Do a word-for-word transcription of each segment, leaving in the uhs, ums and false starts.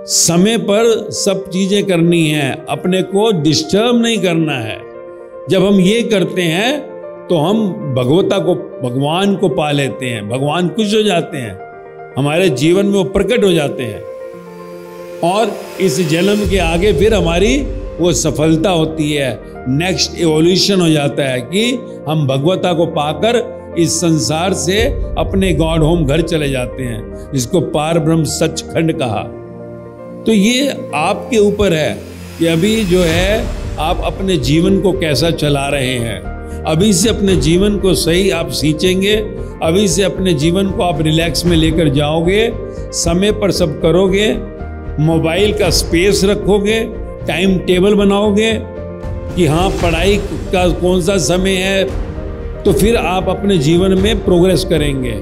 समय पर सब चीजें करनी है, अपने को डिस्टर्ब नहीं करना है। जब हम ये करते हैं तो हम भगवता को, भगवान को पा लेते हैं, भगवान खुश हो जाते हैं, हमारे जीवन में वो प्रकट हो जाते हैं और इस जन्म के आगे फिर हमारी वो सफलता होती है। नेक्स्ट एवोल्यूशन हो जाता है कि हम भगवता को पाकर इस संसार से अपने गॉड होम घर चले जाते हैं, जिसको पार ब्रह्म सचखंड कहा। तो ये आपके ऊपर है कि अभी जो है आप अपने जीवन को कैसा चला रहे हैं। अभी से अपने जीवन को सही आप सींचेंगे, अभी से अपने जीवन को आप रिलैक्स में लेकर जाओगे, समय पर सब करोगे, मोबाइल का स्पेस रखोगे, टाइम टेबल बनाओगे कि हाँ पढ़ाई का कौन सा समय है, तो फिर आप अपने जीवन में प्रोग्रेस करेंगे।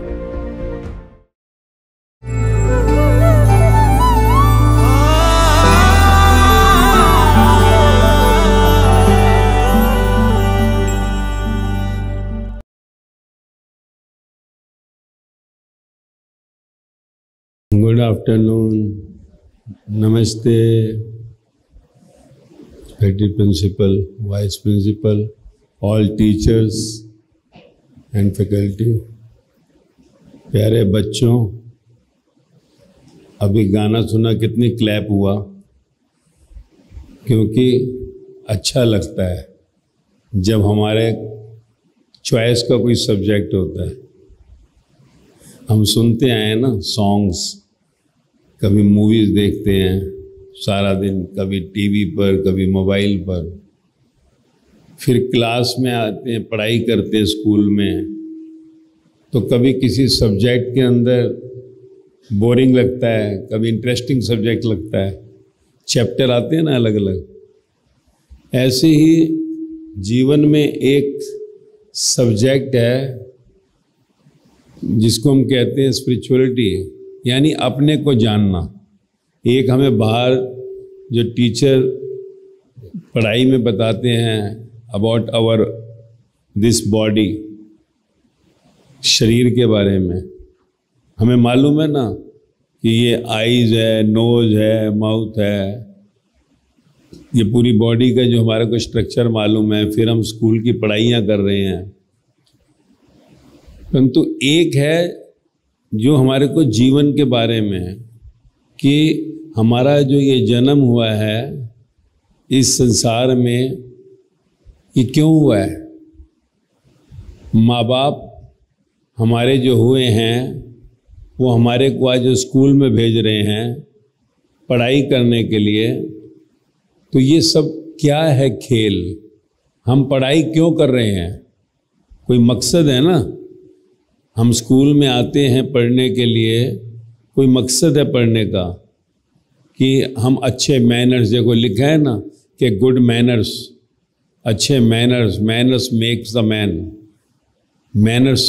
गुड आफ्टरनून, नमस्ते head principal, vice principal, all teachers and faculty. प्यारे बच्चों, अभी गाना सुना, कितनी क्लैप हुआ, क्योंकि अच्छा लगता है जब हमारे चॉइस का कोई सब्जेक्ट होता है। हम सुनते आए हैं ना सॉन्ग्स, कभी मूवीज़ देखते हैं सारा दिन, कभी टीवी पर, कभी मोबाइल पर, फिर क्लास में आते हैं, पढ़ाई करते हैं स्कूल में, तो कभी किसी सब्जेक्ट के अंदर बोरिंग लगता है, कभी इंटरेस्टिंग सब्जेक्ट लगता है, चैप्टर आते हैं ना अलग अलग। ऐसे ही जीवन में एक सब्जेक्ट है जिसको हम कहते हैं स्पिरिचुअलिटी, यानी अपने को जानना। एक हमें बाहर जो टीचर पढ़ाई में बताते हैं अबाउट आवर दिस बॉडी, शरीर के बारे में हमें मालूम है ना कि ये आईज है, नोज है, माउथ है, ये पूरी बॉडी का जो हमारे को स्ट्रक्चर मालूम है। फिर हम स्कूल की पढ़ाइयाँ कर रहे हैं, परंतु एक है जो हमारे को जीवन के बारे में है कि हमारा जो ये जन्म हुआ है इस संसार में, ये क्यों हुआ है। माँ बाप हमारे जो हुए हैं वो हमारे को आज स्कूल में भेज रहे हैं पढ़ाई करने के लिए, तो ये सब क्या है खेल। हम पढ़ाई क्यों कर रहे हैं, कोई मकसद है ना। हम स्कूल में आते हैं पढ़ने के लिए, कोई मकसद है पढ़ने का कि हम अच्छे मैनर्स, देखो लिखा है ना कि गुड मैनर्स, अच्छे manners, manners makes the man. Manners,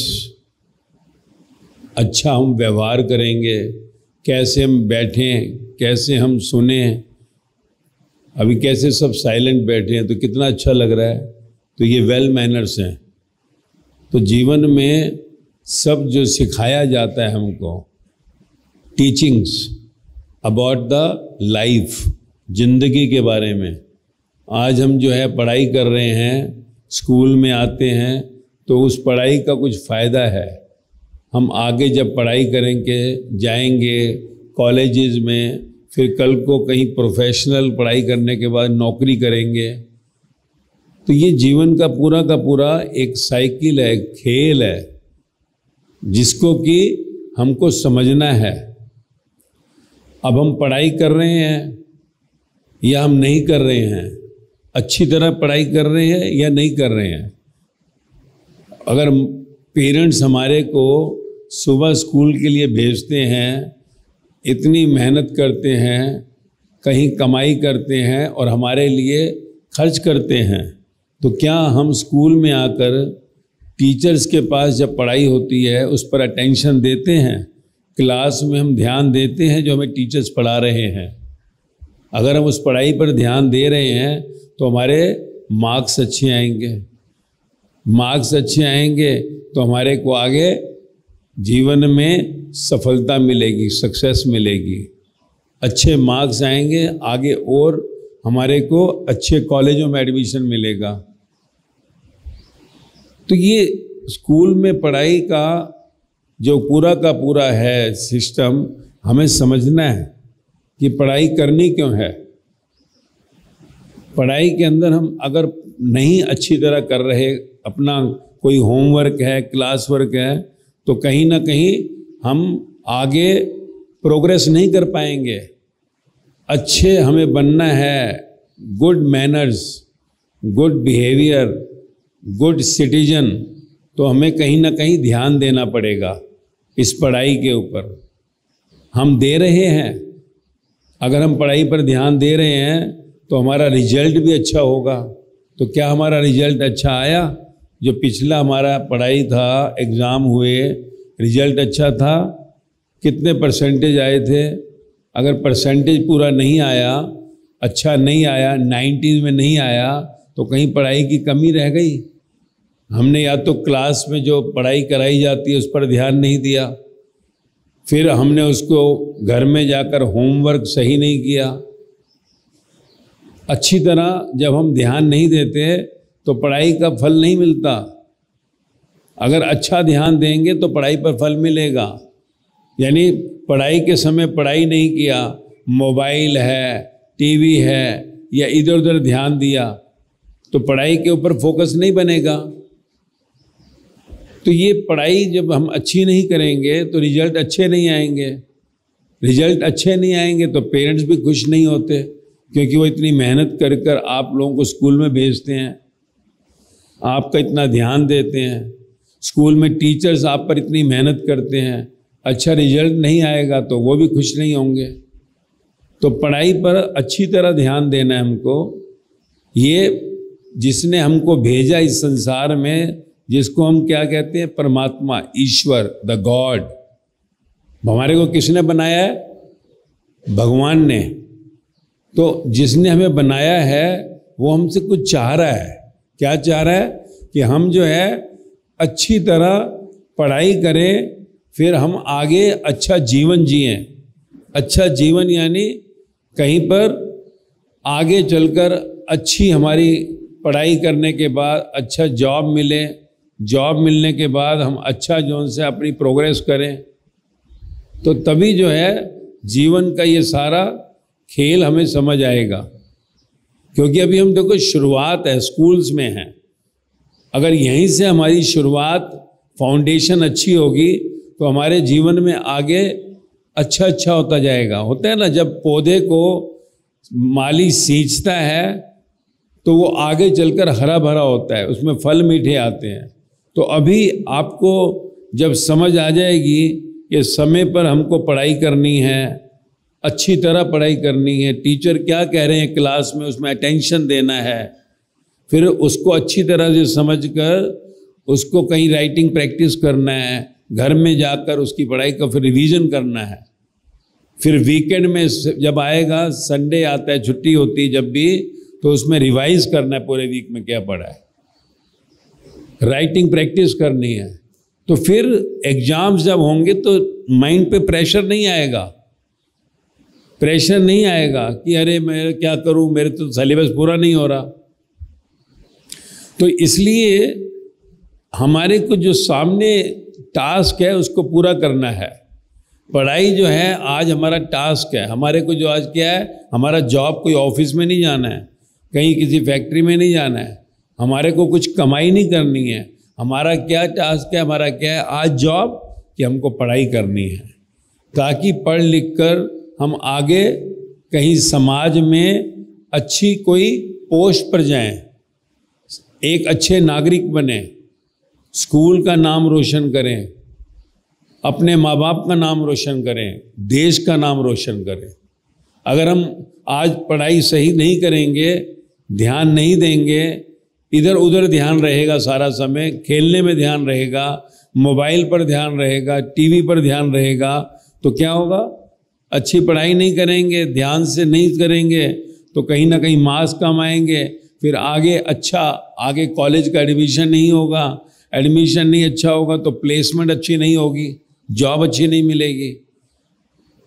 अच्छा हम व्यवहार करेंगे, कैसे हम बैठें, कैसे हम सुने। अभी कैसे सब साइलेंट बैठे हैं तो कितना अच्छा लग रहा है, तो ये वेल मैनर्स हैं। तो जीवन में सब जो सिखाया जाता है हमको, टीचिंग्स अबाउट द लाइफ, जिंदगी के बारे में। आज हम जो है पढ़ाई कर रहे हैं, स्कूल में आते हैं तो उस पढ़ाई का कुछ फ़ायदा है। हम आगे जब पढ़ाई करेंगे, जाएंगे कॉलेजेस में, फिर कल को कहीं प्रोफेशनल पढ़ाई करने के बाद नौकरी करेंगे। तो ये जीवन का पूरा का पूरा एक साइकिल है, एक खेल है, जिसको कि हमको समझना है। अब हम पढ़ाई कर रहे हैं या हम नहीं कर रहे हैं, अच्छी तरह पढ़ाई कर रहे हैं या नहीं कर रहे हैं। अगर पेरेंट्स हमारे को सुबह स्कूल के लिए भेजते हैं, इतनी मेहनत करते हैं, कहीं कमाई करते हैं और हमारे लिए खर्च करते हैं, तो क्या हम स्कूल में आकर टीचर्स के पास जब पढ़ाई होती है उस पर अटेंशन देते हैं, क्लास में हम ध्यान देते हैं जो हमें टीचर्स पढ़ा रहे हैं। अगर हम उस पढ़ाई पर ध्यान दे रहे हैं तो हमारे मार्क्स अच्छे आएंगे, मार्क्स अच्छे आएंगे तो हमारे को आगे जीवन में सफलता मिलेगी, सक्सेस मिलेगी। अच्छे मार्क्स आएंगे, आगे और हमारे को अच्छे कॉलेजों में एडमिशन मिलेगा। तो ये स्कूल में पढ़ाई का जो पूरा का पूरा है सिस्टम, हमें समझना है कि पढ़ाई करनी क्यों है। पढ़ाई के अंदर हम अगर नहीं अच्छी तरह कर रहे, अपना कोई होमवर्क है, क्लास वर्क है, तो कहीं ना कहीं हम आगे प्रोग्रेस नहीं कर पाएंगे। अच्छे हमें बनना है, good manners, good behaviour, good citizen, तो हमें कहीं ना कहीं ध्यान देना पड़ेगा इस पढ़ाई के ऊपर। हम दे रहे हैं, अगर हम पढ़ाई पर ध्यान दे रहे हैं तो हमारा रिजल्ट भी अच्छा होगा। तो क्या हमारा रिजल्ट अच्छा आया? जो पिछला हमारा पढ़ाई था, एग्ज़ाम हुए, रिजल्ट अच्छा था, कितने परसेंटेज आए थे? अगर परसेंटेज पूरा नहीं आया, अच्छा नहीं आया, नाइन्टीज़ में नहीं आया, तो कहीं पढ़ाई की कमी रह गई। हमने या तो क्लास में जो पढ़ाई कराई जाती है उस पर ध्यान नहीं दिया, फिर हमने उसको घर में जाकर होमवर्क सही नहीं किया। अच्छी तरह जब हम ध्यान नहीं देते तो पढ़ाई का फल नहीं मिलता। अगर अच्छा ध्यान देंगे तो पढ़ाई पर फल मिलेगा। यानी पढ़ाई के समय पढ़ाई नहीं किया, मोबाइल है, टीवी है, या इधर उधर ध्यान दिया, तो पढ़ाई के ऊपर फोकस नहीं बनेगा। तो ये पढ़ाई जब हम अच्छी नहीं करेंगे तो रिजल्ट अच्छे नहीं आएंगे। रिजल्ट अच्छे नहीं आएंगे तो पेरेंट्स भी खुश नहीं होते, क्योंकि वो इतनी मेहनत कर कर आप लोगों को स्कूल में भेजते हैं, आपका इतना ध्यान देते हैं, स्कूल में टीचर्स आप पर इतनी मेहनत करते हैं, अच्छा रिजल्ट नहीं आएगा तो वो भी खुश नहीं होंगे। तो पढ़ाई पर अच्छी तरह ध्यान देना है हमको। ये जिसने हमको भेजा इस संसार में, जिसको हम क्या कहते हैं, परमात्मा, ईश्वर, द गॉड, हमारे को किसने बनाया है? भगवान ने। तो जिसने हमें बनाया है वो हमसे कुछ चाह रहा है। क्या चाह रहा है? कि हम जो है अच्छी तरह पढ़ाई करें, फिर हम आगे अच्छा जीवन जिएं। अच्छा जीवन यानी कहीं पर आगे चलकर अच्छी हमारी पढ़ाई करने के बाद अच्छा जॉब मिले, जॉब मिलने के बाद हम अच्छा जो से अपनी प्रोग्रेस करें, तो तभी जो है जीवन का ये सारा खेल हमें समझ आएगा। क्योंकि अभी हम देखो शुरुआत है, स्कूल्स में है। अगर यहीं से हमारी शुरुआत, फाउंडेशन अच्छी होगी तो हमारे जीवन में आगे अच्छा अच्छा होता जाएगा। होता है ना, जब पौधे को माली सींचता है तो वो आगे चलकर हरा भरा होता है, उसमें फल मीठे आते हैं। तो अभी आपको जब समझ आ जाएगी कि समय पर हमको पढ़ाई करनी है, अच्छी तरह पढ़ाई करनी है, टीचर क्या कह रहे हैं क्लास में उसमें अटेंशन देना है, फिर उसको अच्छी तरह से समझकर उसको कहीं राइटिंग प्रैक्टिस करना है, घर में जाकर उसकी पढ़ाई का फिर रिवीजन करना है, फिर वीकेंड में जब आएगा, संडे आता है, छुट्टी होती है जब भी, तो उसमें रिवाइज करना है पूरे वीक में क्या पढ़ा है, राइटिंग प्रैक्टिस करनी है। तो फिर एग्जाम्स जब होंगे तो माइंड पे प्रेशर नहीं आएगा, प्रेशर नहीं आएगा कि अरे मैं क्या करूं, मेरे तो सिलेबस पूरा नहीं हो रहा। तो इसलिए हमारे को जो सामने टास्क है उसको पूरा करना है। पढ़ाई जो है आज हमारा टास्क है। हमारे को जो आज क्या है, हमारा जॉब कोई ऑफिस में नहीं जाना है, कहीं किसी फैक्ट्री में नहीं जाना है, हमारे को कुछ कमाई नहीं करनी है। हमारा क्या टास्क है, हमारा क्या है आज जॉब, कि हमको पढ़ाई करनी है, ताकि पढ़ लिख कर हम आगे कहीं समाज में अच्छी कोई पोस्ट पर जाएं, एक अच्छे नागरिक बने, स्कूल का नाम रोशन करें, अपने माँ बाप का नाम रोशन करें, देश का नाम रोशन करें। अगर हम आज पढ़ाई सही नहीं करेंगे, ध्यान नहीं देंगे, इधर उधर ध्यान रहेगा, सारा समय खेलने में ध्यान रहेगा, मोबाइल पर ध्यान रहेगा, टीवी पर ध्यान रहेगा, तो क्या होगा? अच्छी पढ़ाई नहीं करेंगे, ध्यान से नहीं करेंगे तो कहीं ना कहीं मार्क्स कम आएंगे, फिर आगे अच्छा आगे कॉलेज का एडमिशन नहीं होगा, एडमिशन नहीं अच्छा होगा तो प्लेसमेंट अच्छी नहीं होगी, जॉब अच्छी नहीं मिलेगी।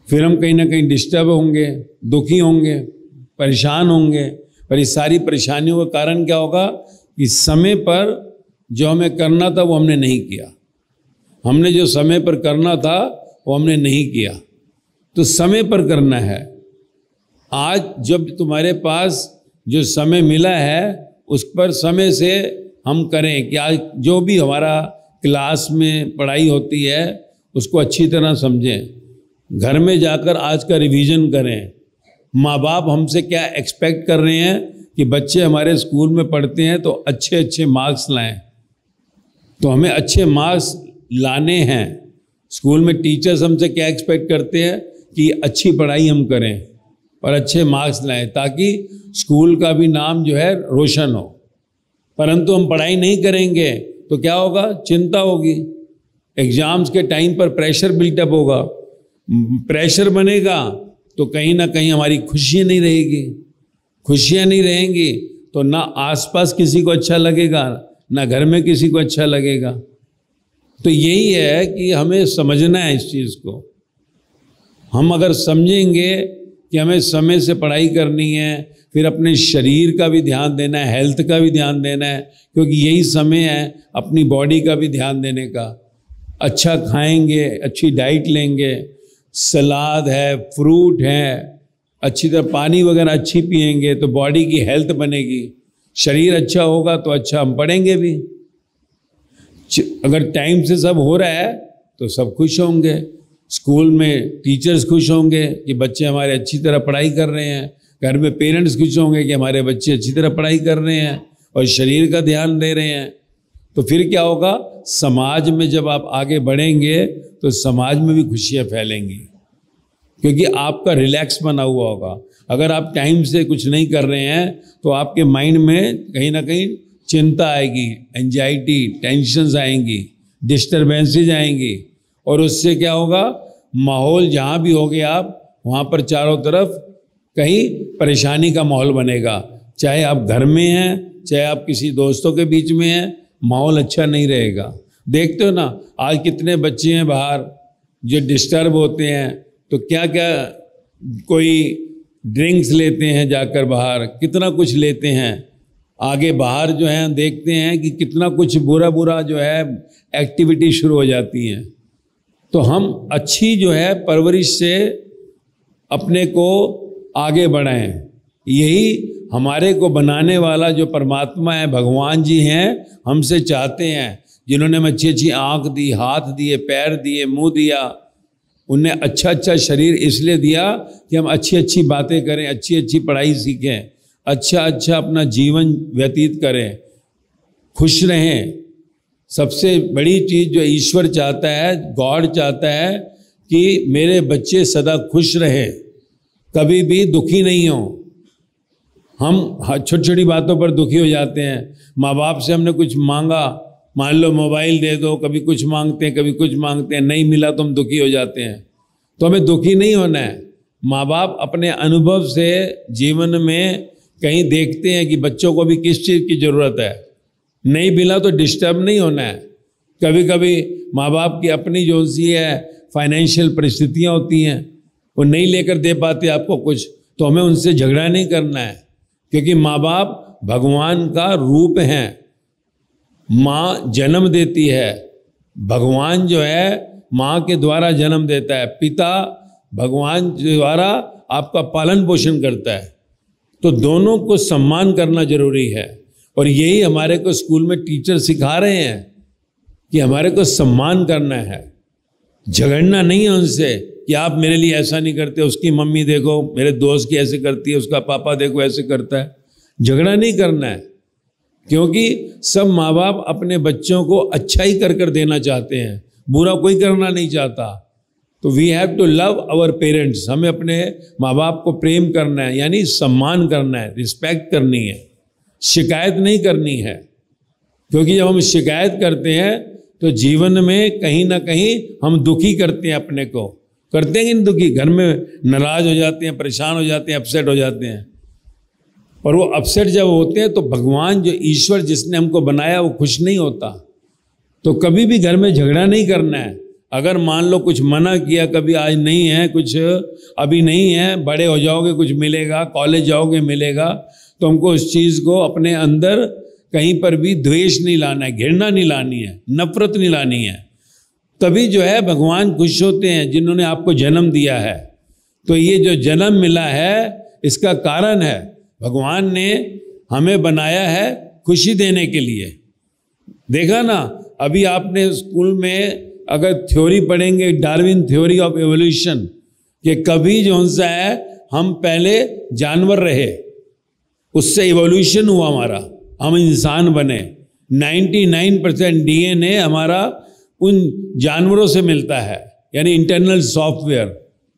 फिर हम कहीं ना कहीं डिस्टर्ब होंगे, दुखी होंगे, परेशान होंगे। पर इस सारी परेशानियों का कारण क्या होगा कि समय पर जो हमें करना था वो हमने नहीं किया। हमने जो समय पर करना था वो हमने नहीं किया। तो समय पर करना है। आज जब तुम्हारे पास जो समय मिला है उस पर समय से हम करें कि आज जो भी हमारा क्लास में पढ़ाई होती है उसको अच्छी तरह समझें। घर में जाकर आज का रिवीजन करें। माँ बाप हमसे क्या एक्सपेक्ट कर रहे हैं कि बच्चे हमारे स्कूल में पढ़ते हैं तो अच्छे अच्छे मार्क्स लाएं। तो हमें अच्छे मार्क्स लाने हैं। स्कूल में टीचर्स हमसे क्या एक्सपेक्ट करते हैं कि अच्छी पढ़ाई हम करें और अच्छे मार्क्स लाएं ताकि स्कूल का भी नाम जो है रोशन हो। परंतु हम पढ़ाई नहीं करेंगे तो क्या होगा? चिंता होगी। एग्जाम्स के टाइम पर प्रेशर बिल्टअप होगा। प्रेशर बनेगा तो कहीं ना कहीं हमारी खुशी नहीं रहेगी। खुशियाँ नहीं रहेंगी तो ना आसपास किसी को अच्छा लगेगा, ना घर में किसी को अच्छा लगेगा। तो यही है कि हमें समझना है इस चीज़ को। हम अगर समझेंगे कि हमें समय से पढ़ाई करनी है, फिर अपने शरीर का भी ध्यान देना है, हेल्थ का भी ध्यान देना है, क्योंकि यही समय है अपनी बॉडी का भी ध्यान देने का। अच्छा खाएंगे, अच्छी डाइट लेंगे, सलाद है, फ्रूट है, अच्छी तरह पानी वगैरह अच्छी पिएंगे तो बॉडी की हेल्थ बनेगी। शरीर अच्छा होगा तो अच्छा हम पढ़ेंगे भी। अगर टाइम से सब हो रहा है तो सब खुश होंगे। स्कूल में टीचर्स खुश होंगे कि बच्चे हमारे अच्छी तरह पढ़ाई कर रहे हैं। घर में पेरेंट्स खुश होंगे कि हमारे बच्चे अच्छी तरह पढ़ाई कर रहे हैं और शरीर का ध्यान दे रहे हैं। तो फिर क्या होगा? समाज में जब आप आगे बढ़ेंगे तो समाज में भी खुशियाँ फैलेंगी, क्योंकि आपका रिलैक्स बना हुआ होगा। अगर आप टाइम से कुछ नहीं कर रहे हैं तो आपके माइंड में कहीं ना कहीं चिंता आएगी, एंजाइटी, टेंशन्स आएंगी, डिस्टर्बेंसेज आएंगी और उससे क्या होगा? माहौल जहाँ भी होगे आप वहाँ पर चारों तरफ कहीं परेशानी का माहौल बनेगा। चाहे आप घर में हैं, चाहे आप किसी दोस्तों के बीच में हैं, माहौल अच्छा नहीं रहेगा। देखते हो ना आज कितने बच्चे हैं बाहर जो डिस्टर्ब होते हैं, तो क्या क्या कोई ड्रिंक्स लेते हैं जाकर बाहर, कितना कुछ लेते हैं। आगे बाहर जो है देखते हैं कि कितना कुछ बुरा बुरा जो है एक्टिविटी शुरू हो जाती हैं। तो हम अच्छी जो है परवरिश से अपने को आगे बढ़ाएं। यही हमारे को बनाने वाला जो परमात्मा है, भगवान जी हैं, हमसे चाहते हैं। जिन्होंने हमें अच्छी अच्छी आँख दी, हाथ दिए, पैर दिए, मुंह दिया, उन्हें अच्छा अच्छा शरीर इसलिए दिया कि हम अच्छी अच्छी बातें करें, अच्छी अच्छी पढ़ाई सीखें, अच्छा अच्छा अपना जीवन व्यतीत करें, खुश रहें। सबसे बड़ी चीज़ जो ईश्वर चाहता है, गॉड चाहता है कि मेरे बच्चे सदा खुश रहें, कभी भी दुखी नहीं हों। हम छोटी छोटी बातों पर दुखी हो जाते हैं। माँ बाप से हमने कुछ मांगा, मान लो मोबाइल दे दो, कभी कुछ मांगते हैं, कभी कुछ मांगते हैं, नहीं मिला तो हम दुखी हो जाते हैं। तो हमें दुखी नहीं होना है। माँ बाप अपने अनुभव से जीवन में कहीं देखते हैं कि बच्चों को भी किस चीज़ की ज़रूरत है, नहीं मिला तो डिस्टर्ब नहीं होना है। कभी कभी माँ बाप की अपनी जो सी है फाइनेंशियल परिस्थितियाँ होती हैं, वो नहीं लेकर दे पाते आपको कुछ, तो हमें उनसे झगड़ा नहीं करना है, क्योंकि माँ बाप भगवान का रूप हैं। माँ जन्म देती है, भगवान जो है माँ के द्वारा जन्म देता है, पिता भगवान द्वारा आपका पालन पोषण करता है। तो दोनों को सम्मान करना जरूरी है और यही हमारे को स्कूल में टीचर सिखा रहे हैं कि हमारे को सम्मान करना है, झगड़ना नहीं है उनसे कि आप मेरे लिए ऐसा नहीं करते, उसकी मम्मी देखो मेरे दोस्त की ऐसे करती है, उसका पापा देखो ऐसे करता है। झगड़ा नहीं करना है, क्योंकि सब माँ बाप अपने बच्चों को अच्छा ही कर कर देना चाहते हैं, बुरा कोई करना नहीं चाहता। तो we have to love our parents, हमें अपने माँ बाप को प्रेम करना है, यानी सम्मान करना है, रिस्पेक्ट करनी है, शिकायत नहीं करनी है। क्योंकि जब हम शिकायत करते हैं तो जीवन में कहीं ना कहीं हम दुखी करते हैं, अपने को करते हैं कि दुखी, घर में नाराज हो जाते हैं, परेशान हो जाते हैं, अपसेट हो जाते हैं। और वो अपसेट जब होते हैं तो भगवान जो ईश्वर जिसने हमको बनाया वो खुश नहीं होता। तो कभी भी घर में झगड़ा नहीं करना है, अगर मान लो कुछ मना किया कभी, आज नहीं है कुछ, अभी नहीं है, बड़े हो जाओगे कुछ मिलेगा, कॉलेज जाओगे मिलेगा, तो हमको उस चीज़ को अपने अंदर कहीं पर भी द्वेष नहीं लाना है, घृणा नहीं लानी है, नफरत नहीं लानी है। तभी जो है भगवान खुश होते हैं जिन्होंने आपको जन्म दिया है। तो ये जो जन्म मिला है इसका कारण है भगवान ने हमें बनाया है खुशी देने के लिए। देखा ना, अभी आपने स्कूल में अगर थ्योरी पढ़ेंगे, डार्विन थ्योरी ऑफ एवोल्यूशन, कि कभी जो सा है हम पहले जानवर रहे, उससे इवोल्यूशन हुआ हमारा, हम इंसान बने। निन्यानवे परसेंट डीएनए हमारा उन जानवरों से मिलता है, यानी इंटरनल सॉफ्टवेयर।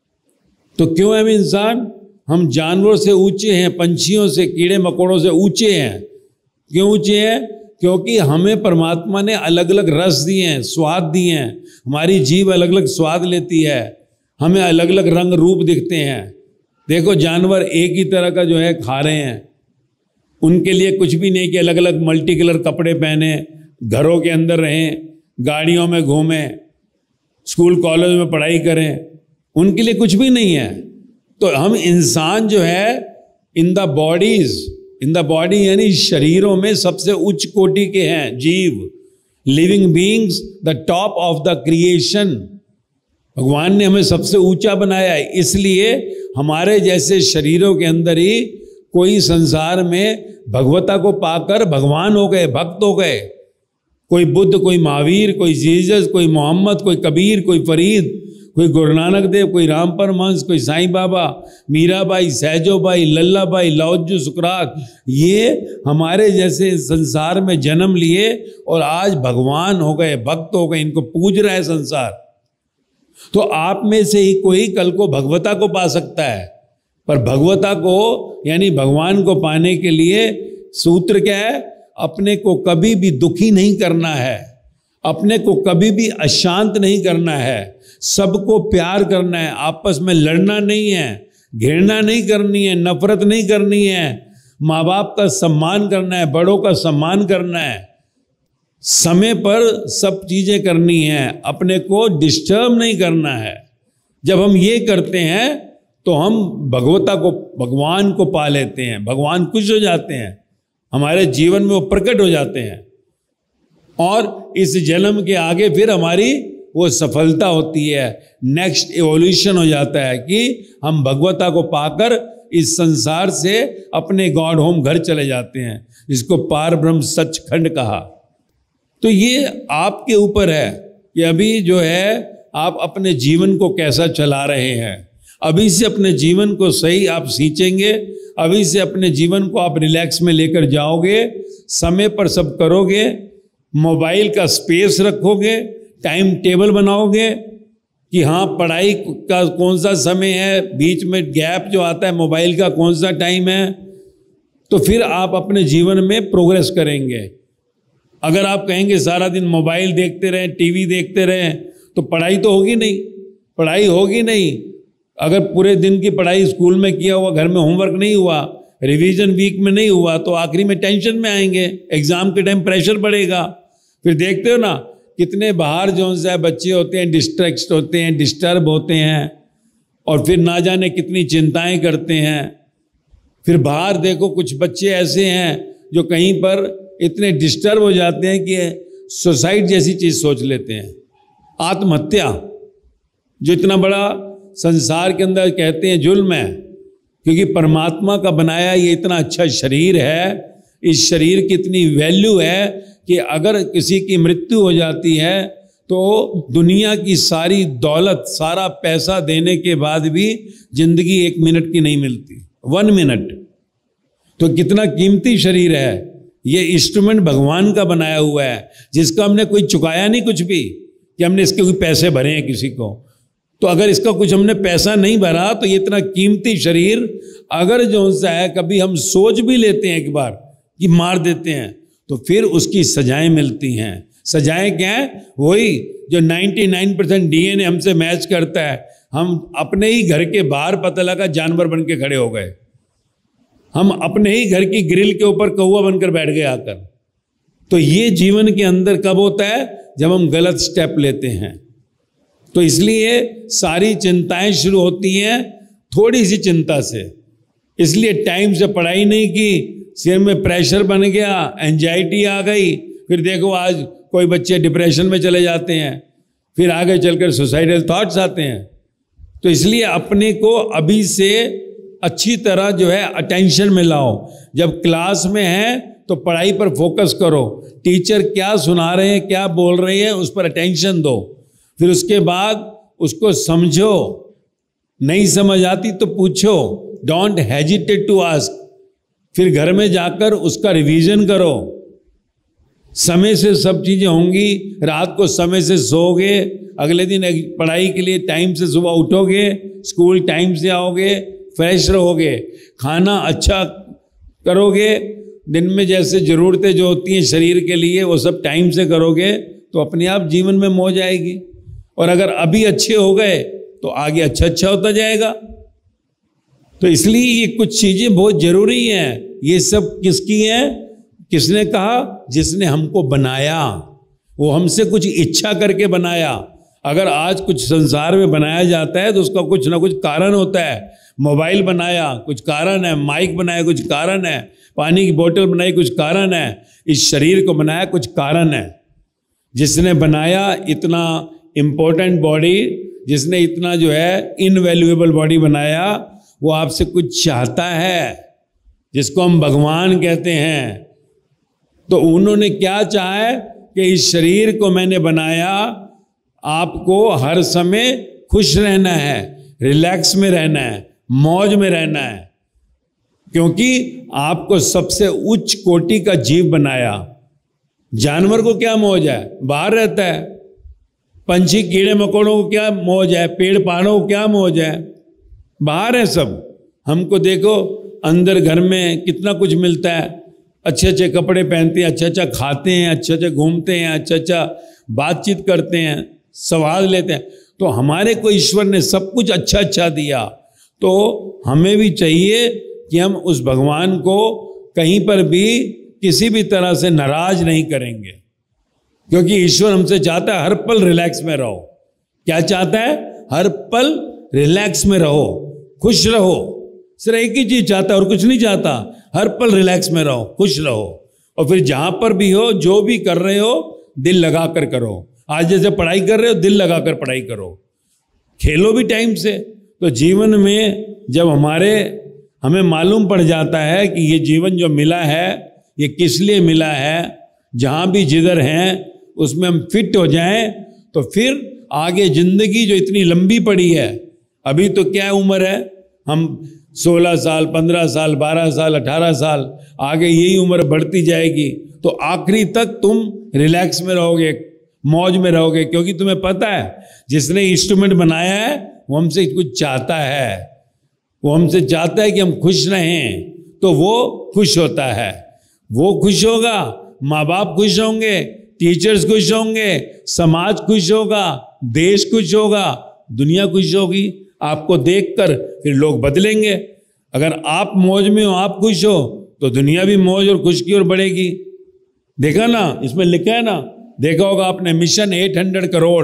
तो क्यों हम इंसान? हम जानवरों से ऊंचे हैं, पंछियों से, कीड़े मकोड़ों से ऊंचे हैं। क्यों ऊंचे हैं? क्योंकि हमें परमात्मा ने अलग अलग रस दिए हैं, स्वाद दिए हैं। हमारी जीभ अलग अलग स्वाद लेती है, हमें अलग अलग रंग रूप दिखते हैं। देखो जानवर एक ही तरह का जो है खा रहे हैं, उनके लिए कुछ भी नहीं कि अलग अलग मल्टी कलर कपड़े पहने, घरों के अंदर रहें, गाड़ियों में घूमें, स्कूल कॉलेज में पढ़ाई करें, उनके लिए कुछ भी नहीं है। तो हम इंसान जो है in the bodies, in the body यानी शरीरों में सबसे उच्च कोटि के हैं जीव, living beings, the top of the creation. भगवान ने हमें सबसे ऊंचा बनाया है, इसलिए हमारे जैसे शरीरों के अंदर ही कोई संसार में भगवता को पाकर भगवान हो गए, भक्त हो गए। कोई बुद्ध, कोई महावीर, कोई जीसस, कोई मोहम्मद, कोई कबीर, कोई फरीद, कोई गुरु नानक देव, कोई राम परमहंस, कोई साईं बाबा, मीराबाई, सहजोबाई, लल्लाबाई, लाओजू, सुकरात, ये हमारे जैसे संसार में जन्म लिए और आज भगवान हो गए, भक्त हो गए, इनको पूज रहा है संसार। तो आप में से ही कोई कल को भगवता को पा सकता है, पर भगवता को यानी भगवान को पाने के लिए सूत्र क्या है? अपने को कभी भी दुखी नहीं करना है, अपने को कभी भी अशांत नहीं करना है, सबको प्यार करना है, आपस में लड़ना नहीं है, घृणा नहीं करनी है, नफरत नहीं करनी है, माँ बाप का सम्मान करना है, बड़ों का सम्मान करना है, समय पर सब चीजें करनी है, अपने को डिस्टर्ब नहीं करना है। जब हम ये करते हैं तो हम भगवता को, भगवान को पा लेते हैं, भगवान खुश हो जाते हैं, हमारे जीवन में वो प्रकट हो जाते हैं और इस जन्म के आगे फिर हमारी वो सफलता होती है, नेक्स्ट एवोल्यूशन हो जाता है कि हम भगवता को पाकर इस संसार से अपने गॉड होम घर चले जाते हैं, जिसको पार ब्रह्म सचखंड कहा। तो ये आपके ऊपर है कि अभी जो है आप अपने जीवन को कैसा चला रहे हैं। अभी से अपने जीवन को सही आप सींचेंगे, अभी से अपने जीवन को आप रिलैक्स में लेकर जाओगे, समय पर सब करोगे, मोबाइल का स्पेस रखोगे, टाइम टेबल बनाओगे कि हाँ पढ़ाई का कौन सा समय है, बीच में गैप जो आता है मोबाइल का कौन सा टाइम है, तो फिर आप अपने जीवन में प्रोग्रेस करेंगे। अगर आप कहेंगे सारा दिन मोबाइल देखते रहें, टीवी देखते रहें, तो पढ़ाई तो होगी नहीं, पढ़ाई होगी नहीं। अगर पूरे दिन की पढ़ाई स्कूल में किया हुआ, घर में होमवर्क नहीं हुआ, रिवीजन वीक में नहीं हुआ, तो आखिरी में टेंशन में आएंगे, एग्जाम के टाइम प्रेशर बढ़ेगा। फिर देखते हो ना कितने बाहर जो है बच्चे होते हैं, डिस्ट्रैक्ट होते हैं, डिस्टर्ब होते हैं और फिर ना जाने कितनी चिंताएं करते हैं। फिर बाहर देखो कुछ बच्चे ऐसे हैं जो कहीं पर इतने डिस्टर्ब हो जाते हैं कि सुसाइड जैसी चीज सोच लेते हैं, आत्महत्या, जो इतना बड़ा संसार के अंदर कहते हैं जुल्म है, क्योंकि परमात्मा का बनाया ये इतना अच्छा शरीर है, इस शरीर की इतनी वैल्यू है कि अगर किसी की मृत्यु हो जाती है तो दुनिया की सारी दौलत, सारा पैसा देने के बाद भी जिंदगी एक मिनट की नहीं मिलती, वन मिनट। तो कितना कीमती शरीर है, ये इंस्ट्रूमेंट भगवान का बनाया हुआ है, जिसका हमने कोई चुकाया नहीं कुछ भी कि हमने इसके कोई पैसे भरे हैं किसी को। तो अगर इसका कुछ हमने पैसा नहीं भरा तो ये इतना कीमती शरीर अगर जो सा है कभी हम सोच भी लेते हैं एक बार कि मार देते हैं, तो फिर उसकी सजाएं मिलती हैं। सजाएं क्या है? वही जो निन्यानवे परसेंट डीएनए हमसे मैच करता है। हम अपने ही घर के बाहर पता लगा जानवर बन के खड़े हो गए, हम अपने ही घर की ग्रिल के ऊपर कौवा बनकर बैठ गए आकर। तो ये जीवन के अंदर कब होता है? जब हम गलत स्टेप लेते हैं। तो इसलिए सारी चिंताएं शुरू होती हैं थोड़ी सी चिंता से। इसलिए टाइम से पढ़ाई नहीं की, सिर में प्रेशर बन गया, एंजाइटी आ गई, फिर देखो आज कोई बच्चे डिप्रेशन में चले जाते हैं, फिर आगे चलकर सुसाइडल थॉट्स आते हैं। तो इसलिए अपने को अभी से अच्छी तरह जो है अटेंशन में लाओ। जब क्लास में है तो पढ़ाई पर फोकस करो, टीचर क्या सुना रहे हैं, क्या बोल रहे हैं, उस पर अटेंशन दो। फिर उसके बाद उसको समझो, नहीं समझ आती तो पूछो, डोंट हेजिटेट टू आस्क। फिर घर में जाकर उसका रिवीजन करो। समय से सब चीजें होंगी, रात को समय से सोओगे, अगले दिन पढ़ाई के लिए टाइम से सुबह उठोगे, स्कूल टाइम से आओगे, फ्रेश रहोगे, खाना अच्छा करोगे, दिन में जैसे ज़रूरतें जो होती हैं शरीर के लिए वो सब टाइम से करोगे तो अपने आप जीवन में मौज आएगी। और अगर अभी अच्छे हो गए तो आगे अच्छा अच्छा होता जाएगा। तो इसलिए ये कुछ चीज़ें बहुत ज़रूरी हैं। ये सब किसकी हैं? किसने कहा? जिसने हमको बनाया, वो हमसे कुछ इच्छा करके बनाया। अगर आज कुछ संसार में बनाया जाता है तो उसका कुछ ना कुछ कारण होता है। मोबाइल बनाया कुछ कारण है, माइक बनाया कुछ कारण है, पानी की बोतल बनाई कुछ कारण है, इस शरीर को बनाया कुछ कारण है। जिसने बनाया इतना इम्पोर्टेंट बॉडी, जिसने इतना जो है इनवैल्यूएबल बॉडी बनाया, वो आपसे कुछ चाहता है, जिसको हम भगवान कहते हैं। तो उन्होंने क्या चाहा है कि इस शरीर को मैंने बनाया, आपको हर समय खुश रहना है, रिलैक्स में रहना है, मौज में रहना है, क्योंकि आपको सबसे उच्च कोटि का जीव बनाया। जानवर को क्या मौज है? बाहर रहता है। पंछी कीड़े मकोड़ों को क्या मौज है? पेड़ पहाड़ों को क्या मौज है? बाहर है सब। हमको देखो अंदर घर में कितना कुछ मिलता है, अच्छे अच्छे कपड़े पहनते हैं, अच्छा अच्छा खाते हैं, अच्छा अच्छा घूमते हैं, अच्छा अच्छा बातचीत करते हैं, स्वाद लेते हैं। तो हमारे को ईश्वर ने सब कुछ अच्छा अच्छा दिया, तो हमें भी चाहिए कि हम उस भगवान को कहीं पर भी किसी भी तरह से नाराज नहीं करेंगे, क्योंकि ईश्वर हमसे चाहता है हर पल रिलैक्स में रहो। क्या चाहता है? हर पल रिलैक्स में रहो, खुश रहो। सिर्फ एक ही चीज चाहता है और कुछ नहीं चाहता, हर पल रिलैक्स में रहो, खुश रहो। और फिर जहां पर भी हो, जो भी कर रहे हो, दिल लगा कर करो। आज जैसे पढ़ाई कर रहे हो, दिल लगा कर पढ़ाई करो, खेलो भी टाइम से। तो जीवन में जब हमारे हमें मालूम पड़ जाता है कि ये जीवन जो मिला है ये किस लिए मिला है, जहाँ भी जिधर हैं उसमें हम फिट हो जाएं, तो फिर आगे जिंदगी जो इतनी लंबी पड़ी है, अभी तो क्या उम्र है, हम सोलह साल, पंद्रह साल, बारह साल, अठारह साल, आगे यही उम्र बढ़ती जाएगी। तो आखिरी तक तुम रिलैक्स में रहोगे, मौज में रहोगे, क्योंकि तुम्हें पता है जिसने इंस्ट्रूमेंट बनाया है वो हमसे कुछ चाहता है, वो हमसे चाहता है कि हम खुश रहें, तो वो खुश होता है। वो खुश होगा, माँ बाप खुश होंगे, टीचर्स खुश होंगे, समाज खुश होगा, देश खुश होगा, दुनिया खुश होगी। आपको देखकर फिर लोग बदलेंगे। अगर आप मौज में हो, आप खुश हो, तो दुनिया भी मौज और खुश की ओर बढ़ेगी। देखा ना, इसमें लिखा है ना, देखा होगा आपने, मिशन आठ सौ करोड़।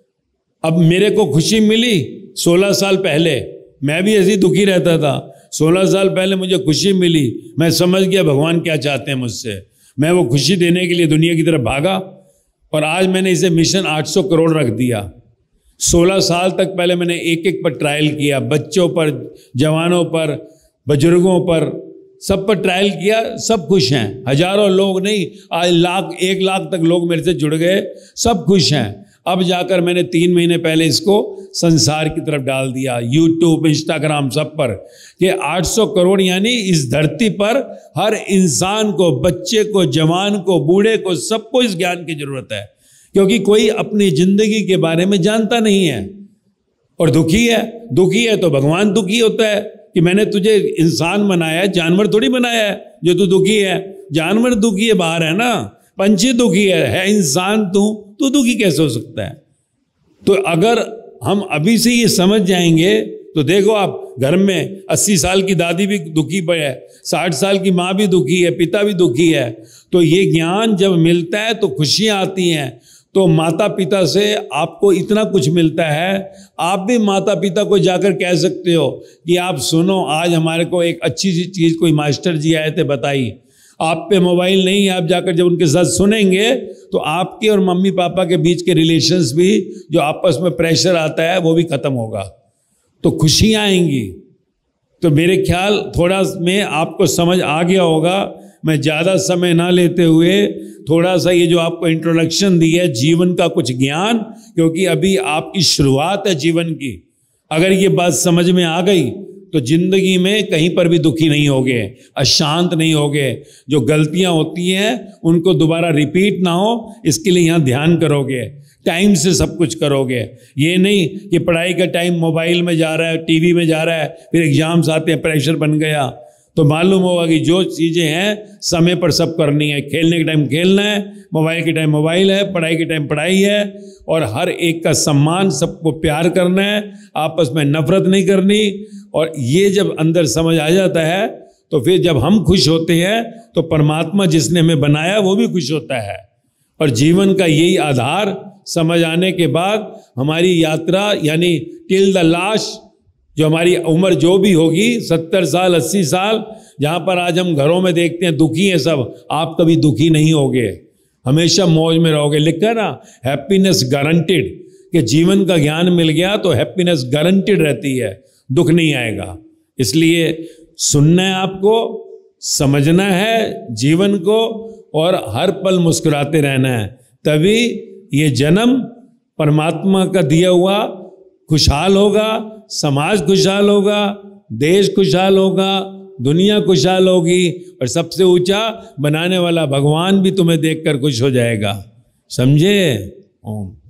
अब मेरे को खुशी मिली सोलह साल पहले, मैं भी ऐसे ही दुखी रहता था। सोलह साल पहले मुझे खुशी मिली, मैं समझ गया भगवान क्या चाहते हैं मुझसे, मैं वो खुशी देने के लिए दुनिया की तरफ भागा, और आज मैंने इसे मिशन आठ सौ करोड़ रख दिया। सोलह साल तक पहले मैंने एक एक पर ट्रायल किया, बच्चों पर, जवानों पर, बुजुर्गों पर, सब पर ट्रायल किया, सब खुश हैं। हजारों लोग नहीं, आज लाख, एक लाख तक लोग मेरे से जुड़ गए, सब खुश हैं। अब जाकर मैंने तीन महीने पहले इसको संसार की तरफ डाल दिया, यूट्यूब, इंस्टाग्राम, सब पर, कि आठ सौ करोड़ यानी इस धरती पर हर इंसान को, बच्चे को, जवान को, बूढ़े को, सबको इस ज्ञान की जरूरत है, क्योंकि कोई अपनी जिंदगी के बारे में जानता नहीं है और दुखी है। दुखी है तो भगवान दुखी होता है कि मैंने तुझे इंसान बनाया है, जानवर थोड़ी बनाया है जो तू दुखी है। जानवर दुखी है, बाहर है ना, पंछी दुखी है, है इंसान तू, तो दुखी कैसे हो सकता है? तो अगर हम अभी से ये समझ जाएंगे तो देखो आप, घर में अस्सी साल की दादी भी दुखी है, साठ साल की माँ भी दुखी है, पिता भी दुखी है। तो ये ज्ञान जब मिलता है तो खुशियाँ आती हैं। तो माता पिता से आपको इतना कुछ मिलता है, आप भी माता पिता को जाकर कह सकते हो कि आप सुनो, आज हमारे को एक अच्छी सी चीज़ कोई मास्टर जी आए थे बताई। आप पे मोबाइल नहीं है, आप जाकर जब उनके साथ सुनेंगे तो आपके और मम्मी पापा के बीच के रिलेशंस भी, जो आपस में प्रेशर आता है, वो भी खत्म होगा, तो खुशियाँ आएंगी। तो मेरे ख्याल थोड़ा में आपको समझ आ गया होगा। मैं ज़्यादा समय ना लेते हुए थोड़ा सा ये जो आपको इंट्रोडक्शन दी है जीवन का कुछ ज्ञान, क्योंकि अभी आपकी शुरुआत है जीवन की। अगर ये बात समझ में आ गई तो जिंदगी में कहीं पर भी दुखी नहीं होगे, अशांत नहीं होगे। जो गलतियां होती हैं उनको दोबारा रिपीट ना हो, इसके लिए यहाँ ध्यान करोगे, टाइम से सब कुछ करोगे। ये नहीं कि पढ़ाई का टाइम मोबाइल में जा रहा है, टीवी में जा रहा है, फिर एग्जाम्स आते हैं, प्रेशर बन गया। तो मालूम होगा कि जो चीज़ें हैं समय पर सब करनी है। खेलने के टाइम खेलना है, मोबाइल के टाइम मोबाइल है, पढ़ाई के टाइम पढ़ाई है, और हर एक का सम्मान, सबको प्यार करना है, आपस में नफरत नहीं करनी। और ये जब अंदर समझ आ जाता है तो फिर जब हम खुश होते हैं तो परमात्मा जिसने हमें बनाया वो भी खुश होता है। और जीवन का यही आधार समझ आने के बाद हमारी यात्रा, यानी टिल द लास्ट, जो हमारी उम्र जो भी होगी, सत्तर साल अस्सी साल, जहाँ पर आज हम घरों में देखते हैं दुखी हैं सब, आप कभी दुखी नहीं होगे, हमेशा मौज में रहोगे। लिखा ना, हैप्पीनेस गारंटेड, कि जीवन का ज्ञान मिल गया तो हैप्पीनेस गारंटेड रहती है, दुख नहीं आएगा। इसलिए सुनना है, आपको समझना है जीवन को, और हर पल मुस्कुराते रहना है, तभी ये जन्म परमात्मा का दिया हुआ खुशहाल होगा, समाज खुशहाल होगा, देश खुशहाल होगा, दुनिया खुशहाल होगी, और सबसे ऊंचा बनाने वाला भगवान भी तुम्हें देखकर खुश हो जाएगा। समझे? ओम।